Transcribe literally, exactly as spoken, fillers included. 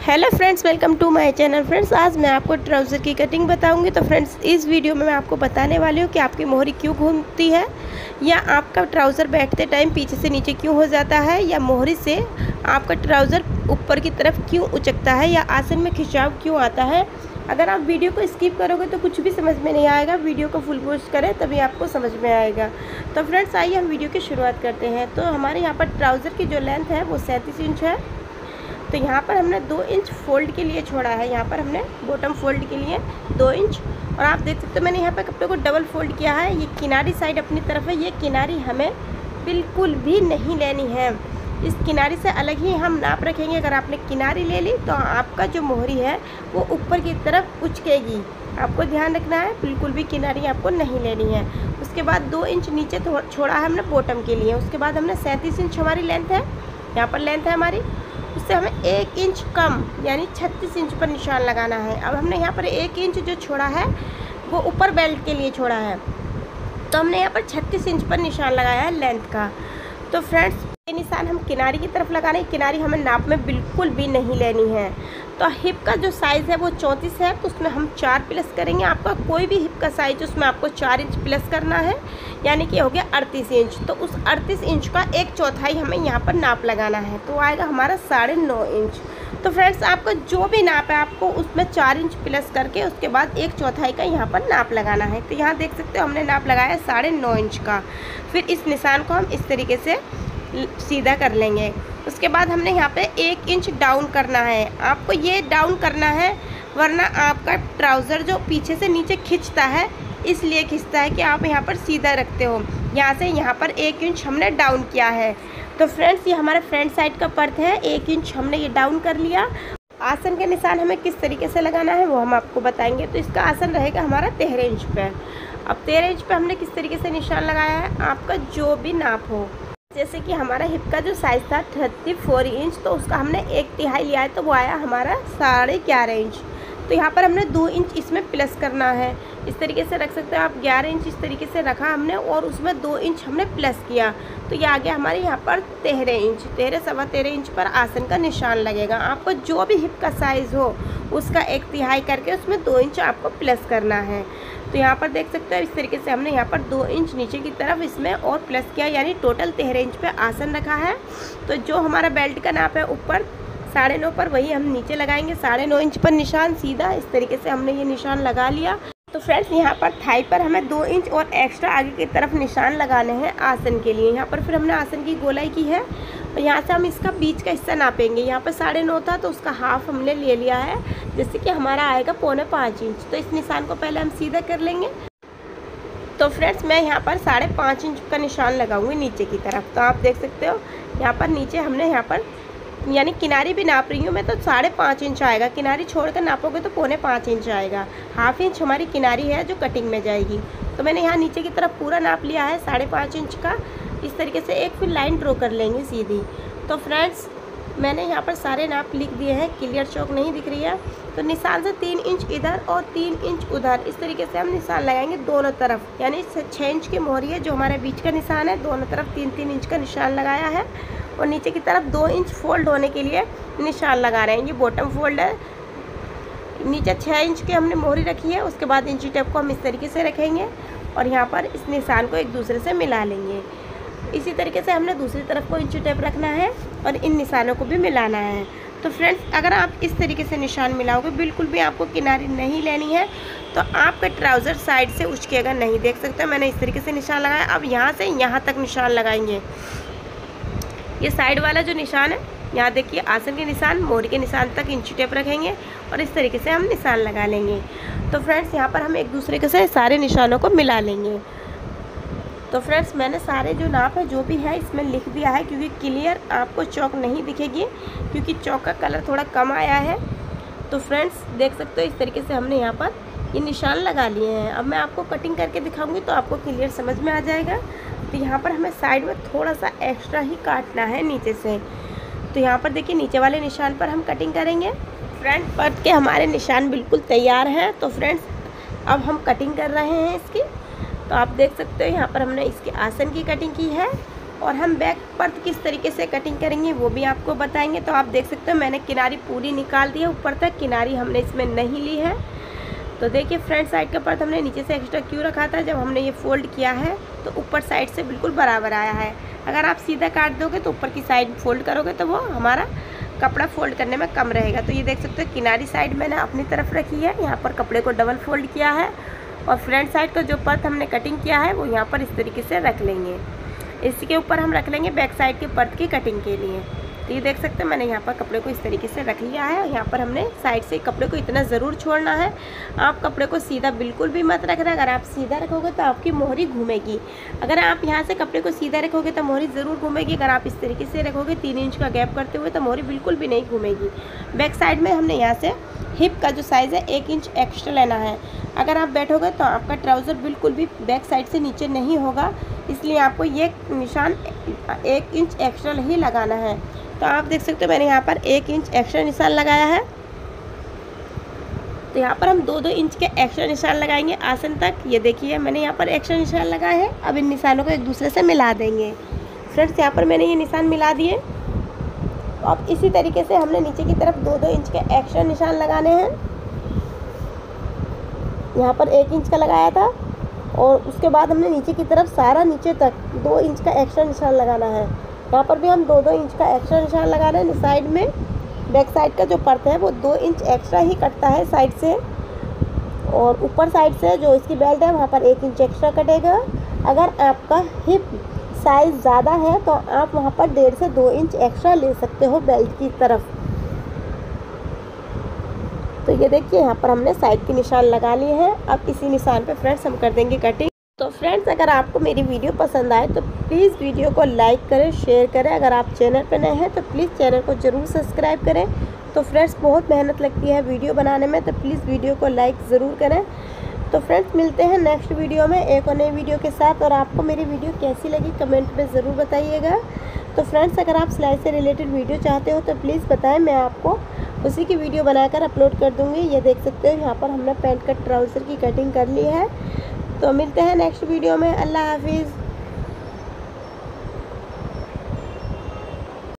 Hello friends, welcome to my channel. Friends, आज मैं आपको ट्राउज़र की कटिंग बताऊंगी। तो फ्रेंड्स, इस वीडियो में मैं आपको बताने वाली हूँ कि आपकी मोहरी क्यों घूमती है, या आपका ट्राउज़र बैठते टाइम पीछे से नीचे क्यों हो जाता है, या मोहरी से आपका ट्राउज़र ऊपर की तरफ क्यों उचकता है, या आसन में खिंचाव क्यों आता है। अगर आप वीडियो को स्किप करोगे तो कुछ भी समझ में नहीं आएगा। वीडियो को फुल वॉच करें तभी आपको समझ में आएगा। तो फ्रेंड्स, आइए हम वीडियो की शुरुआत करते हैं। तो हमारे यहाँ पर ट्राउज़र की जो लेंथ है वो सैंतीस इंच है। तो यहाँ पर हमने दो इंच फोल्ड के लिए छोड़ा है। यहाँ पर हमने बॉटम फोल्ड के लिए दो इंच, और आप देख सकते हो मैंने यहाँ पर कपड़े को डबल फोल्ड किया है। ये किनारी साइड अपनी तरफ है, ये किनारी हमें बिल्कुल भी नहीं लेनी है। इस किनारी से अलग ही हम नाप रखेंगे। अगर आपने किनारी ले ली तो आपका जो मोहरी है वो ऊपर की तरफ उचकेगी। आपको ध्यान रखना है, बिल्कुल भी किनारी आपको नहीं लेनी है। उसके बाद दो इंच नीचे छोड़ा है हमने बॉटम के लिए। उसके बाद हमने सैंतीस इंच हमारी लेंथ है, यहाँ पर लेंथ है हमारी, उससे हमें एक इंच कम यानी छत्तीस इंच पर निशान लगाना है। अब हमने यहाँ पर एक इंच जो छोड़ा है वो ऊपर बेल्ट के लिए छोड़ा है, तो हमने यहाँ पर छत्तीस इंच पर निशान लगाया है लेंथ का। तो फ्रेंड्स, ये निशान हम किनारी की तरफ लगाना है। किनारी हमें नाप में बिल्कुल भी नहीं लेनी है। तो हिप का जो साइज़ है वो चौंतीस है, तो उसमें हम चार प्लस करेंगे। आपका कोई भी हिप का साइज उसमें आपको चार इंच प्लस करना है, यानी कि हो गया अड़तीस इंच। तो उस अड़तीस इंच का एक चौथाई हमें यहाँ पर नाप लगाना है, तो आएगा हमारा साढ़े नौ इंच। तो फ्रेंड्स, आपका जो भी नाप है आपको उसमें चार इंच प्लस करके उसके बाद एक चौथाई का यहाँ पर नाप लगाना है। तो यहाँ देख सकते हो हमने नाप लगाया है साढ़े नौ इंच का। फिर इस निशान को हम इस तरीके से सीधा कर लेंगे। उसके बाद हमने यहाँ पे एक इंच डाउन करना है। आपको ये डाउन करना है, वरना आपका ट्राउज़र जो पीछे से नीचे खिंचता है, इसलिए खिंचता है कि आप यहाँ पर सीधा रखते हो। यहाँ से यहाँ पर एक इंच हमने डाउन किया है। तो फ्रेंड्स, ये हमारा फ्रंट साइड का पर्थ है, एक इंच हमने ये डाउन कर लिया। आसन के निशान हमें किस तरीके से लगाना है वो हम आपको बताएंगे। तो इसका आसन रहेगा हमारा तेरह इंच पे। अब तेरह इंच पे हमने किस तरीके से निशान लगाया है, आपका जो भी नाप हो। जैसे कि हमारा हिप का जो साइज़ था थर्टी फोर इंच, तो उसका हमने एक तिहाई लिया है, तो वो आया हमारा साढ़े ग्यारह इंच। तो यहाँ पर हमने दो इंच इसमें प्लस करना है। इस तरीके से रख सकते हो आप। ग्यारह इंच इस तरीके से रखा हमने, और उसमें दो इंच हमने प्लस किया, तो ये आ गया हमारे यहाँ पर तेरह इंच। तेरह सवा तेरह इंच पर आसन का निशान लगेगा। आपको जो भी हिप का साइज़ हो उसका एक तिहाई करके उसमें दो इंच आपको प्लस करना है। तो यहाँ पर देख सकते हो इस तरीके से हमने यहाँ पर दो इंच नीचे की तरफ इसमें और प्लस किया, यानी टोटल तेरह इंच पे आसन रखा है। तो जो हमारा बेल्ट का नाप है ऊपर साढ़े नौ पर, वही हम नीचे लगाएंगे साढ़े नौ इंच पर निशान सीधा। इस तरीके से हमने ये निशान लगा लिया। तो फ्रेंड्स, यहाँ पर थाई पर हमें दो इंच और एक्स्ट्रा आगे की तरफ निशान लगाने हैं आसन के लिए। यहाँ पर फिर हमने आसन की गोलाई की है, और यहाँ से हम इसका बीच का हिस्सा नापेंगे। यहाँ पर साढ़े नौ था, तो उसका हाफ हमने ले लिया है, जिससे कि हमारा आएगा पौने पाँच इंच। तो इस निशान को पहले हम सीधा कर लेंगे। तो फ्रेंड्स, मैं यहाँ पर साढ़े पाँच इंच का निशान लगाऊंगी नीचे की तरफ। तो आप देख सकते हो यहाँ पर नीचे हमने यहाँ पर यानी किनारी भी नाप रही हूँ मैं, तो साढ़े पाँच इंच आएगा। किनारी छोड़कर नापोगे तो पौने पाँच इंच आएगा। हाफ इंच हमारी किनारी है जो कटिंग में जाएगी। तो मैंने यहाँ नीचे की तरफ पूरा नाप लिया है साढ़े पाँच इंच का। इस तरीके से एक फिर लाइन ड्रॉ कर लेंगे सीधी। तो फ्रेंड्स, मैंने यहाँ पर सारे नाप लिख दिए हैं, क्लियर चौक नहीं दिख रही है। तो निशान से तीन इंच इधर और तीन इंच उधर, इस तरीके से हम निशान लगाएंगे दोनों तरफ। यानी छः इंच की मोहरी है जो हमारे बीच का निशान है, दोनों तरफ तीन तीन इंच का निशान लगाया है, और नीचे की तरफ दो इंच फोल्ड होने के लिए निशान लगा रहे हैं। ये बॉटम फोल्ड है। नीचे छः इंच की हमने मोहरी रखी है। उसके बाद इंची टेप को हम इस तरीके से रखेंगे, और यहाँ पर इस निशान को एक दूसरे से मिला लेंगे। इसी तरीके से हमने दूसरी तरफ को इंची टेप रखना है और इन निशानों को भी मिलाना है। तो फ्रेंड्स, अगर आप इस तरीके से निशान मिलाओगे, बिल्कुल भी आपको किनारी नहीं लेनी है, तो आपका ट्राउज़र साइड से उचकेगा नहीं। देख सकते हो मैंने इस तरीके से निशान लगाया। अब यहाँ से यहाँ तक निशान लगाएंगे। ये साइड वाला जो निशान है, यहाँ देखिए आसन के निशान, मोहरी के निशान तक इंची टेप रखेंगे, और इस तरीके से हम निशान लगा लेंगे। तो फ्रेंड्स, यहाँ पर हम एक दूसरे के से सारे निशानों को मिला लेंगे। तो फ्रेंड्स, मैंने सारे जो नाप है जो भी है इसमें लिख दिया है, क्योंकि क्लियर आपको चौक नहीं दिखेगी, क्योंकि चौक का कलर थोड़ा कम आया है। तो फ्रेंड्स, देख सकते हो इस तरीके से हमने यहाँ पर ये निशान लगा लिए हैं। अब मैं आपको कटिंग करके दिखाऊंगी तो आपको क्लियर समझ में आ जाएगा। तो यहाँ पर हमें साइड में थोड़ा सा एक्स्ट्रा ही काटना है नीचे से। तो यहाँ पर देखिए नीचे वाले निशान पर हम कटिंग करेंगे। फ्रंट पर्ट के हमारे निशान बिल्कुल तैयार हैं। तो फ्रेंड्स, अब हम कटिंग कर रहे हैं इसकी। तो आप देख सकते हो यहाँ पर हमने इसके आसन की कटिंग की है, और हम बैक पर्थ किस तरीके से कटिंग करेंगे वो भी आपको बताएंगे। तो आप देख सकते हो मैंने किनारी पूरी निकाल दी है, ऊपर तक किनारी हमने इसमें नहीं ली है। तो देखिए फ्रंट साइड का पर्थ हमने नीचे से एक्स्ट्रा क्यों रखा था, जब हमने ये फोल्ड किया है तो ऊपर साइड से बिल्कुल बराबर आया है। अगर आप सीधा काट दोगे तो ऊपर की साइड फोल्ड करोगे तो वो हमारा कपड़ा फोल्ड करने में कम रहेगा। तो ये देख सकते हो किनारी साइड मैंने अपनी तरफ रखी है, यहाँ पर कपड़े को डबल फोल्ड किया है और फ्रंट साइड का जो पर्थ हमने कटिंग किया है वो यहाँ पर इस तरीके से रख लेंगे। इसके ऊपर हम रख लेंगे बैक साइड के पर्थ की कटिंग के लिए। तो ये देख सकते हैं मैंने यहाँ पर कपड़े को इस तरीके से रख लिया है। यहाँ पर हमने साइड से कपड़े को इतना ज़रूर छोड़ना है, आप कपड़े को सीधा बिल्कुल भी मत रखना। अगर आप सीधा रखोगे तो आपकी मोहरी घूमेगी। अगर आप यहाँ से कपड़े को सीधा रखोगे तो मोहरी ज़रूर घूमेगी। अगर आप इस तरीके से रखोगे तीन इंच का गैप करते हुए तो मोहरी बिल्कुल भी नहीं घूमेगी। बैक साइड में हमने यहाँ से हिप का जो साइज़ है एक इंच एक्स्ट्रा लेना है। अगर आप बैठोगे तो आपका ट्राउज़र बिल्कुल भी बैक साइड से नीचे नहीं होगा, इसलिए आपको ये निशान एक इंच एक्स्ट्रा ही लगाना है। तो आप देख सकते हो मैंने यहाँ पर एक इंच एक्स्ट्रा निशान लगाया है। तो यहाँ पर हम दो दो इंच के एक्स्ट्रा निशान लगाएंगे आसन तक। ये देखिए मैंने यहाँ पर एक्स्ट्रा निशान लगाए हैं। अब इन निशानों को एक दूसरे से मिला देंगे। फ्रेंड्स यहाँ पर मैंने ये निशान मिला दिए। अब इसी तरीके से हमने नीचे की तरफ दो दो इंच के एक्स्ट्रा निशान लगाने हैं। यहाँ पर एक इंच का लगाया था और उसके बाद हमने नीचे की तरफ सारा नीचे तक दो इंच का एक्स्ट्रा निशान लगाना है। यहाँ पर भी हम दो दो इंच का एक्स्ट्रा निशान लगा रहे हैं। साइड में बैक साइड का जो पर्थ है वो दो इंच एक्स्ट्रा ही कटता है साइड से, और ऊपर साइड से जो इसकी बेल्ट है वहाँ पर एक इंच एक्स्ट्रा कटेगा। अगर आपका हिप साइज़ ज़्यादा है तो आप वहाँ पर डेढ़ से दो इंच एक्स्ट्रा ले सकते हो बेल्ट की तरफ। तो ये देखिए यहाँ पर हमने साइड के निशान लगा लिए हैं। अब इसी निशान पे फ्रेंड्स हम कर देंगे कटिंग। तो फ्रेंड्स अगर आपको मेरी वीडियो पसंद आए तो प्लीज़ वीडियो को लाइक करें, शेयर करें। अगर आप चैनल पर नए हैं तो प्लीज़ चैनल को ज़रूर सब्सक्राइब करें। तो फ्रेंड्स बहुत मेहनत लगती है वीडियो बनाने में, तो प्लीज़ वीडियो को लाइक ज़रूर करें। तो फ्रेंड्स मिलते हैं नेक्स्ट वीडियो में एक और नई वीडियो के साथ। और आपको मेरी वीडियो कैसी लगी कमेंट में ज़रूर बताइएगा। तो फ्रेंड्स अगर आप सिलाई से रिलेटेड वीडियो चाहते हो तो प्लीज़ बताएं, मैं आपको उसी की वीडियो बनाकर अपलोड कर दूँगी। ये देख सकते हो यहाँ पर हमने पैंट कट ट्राउज़र की कटिंग कर ली है। तो मिलते हैं नेक्स्ट वीडियो में। अल्लाह हाफिज़।